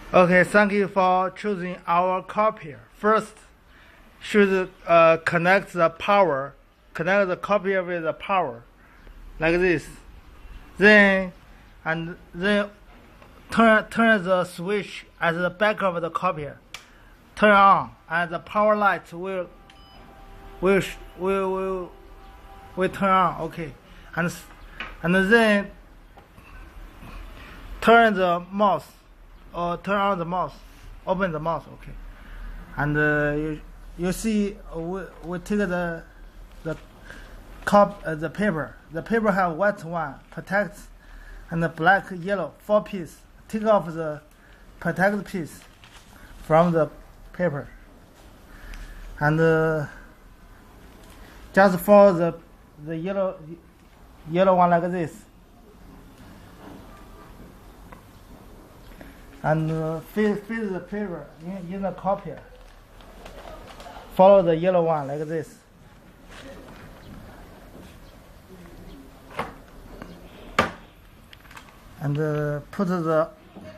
Okay, thank you for choosing our copier. First, should connect the copier with the power, like this. Then turn the switch at the back of the copier. Turn on, and the power light will turn on. Okay, and then turn the mouse, or turn on the mouse. Open the mouse. Okay, and you see we take the paper. The paper have white one, protect, and the black, yellow, 4 piece. Take off the protect piece from the paper, and just follow the yellow one like this, and fill the paper in the copier. Follow the yellow one like this. And put the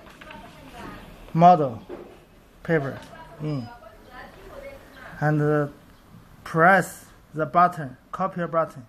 model paper in, and press the button, copier button.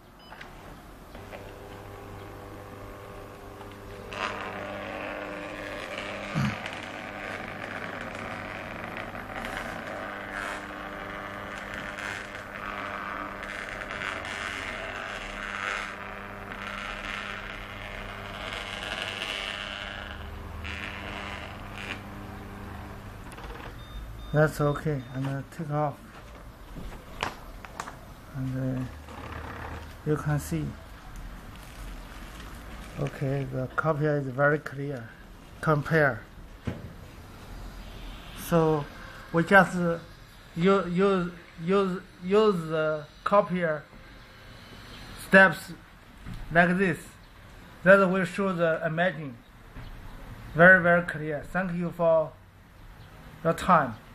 That's okay, and take off, and you can see. Okay, the copier is very clear. Compare. So we just use the copier steps like this. That will show the imaging. Very clear. Thank you for your time.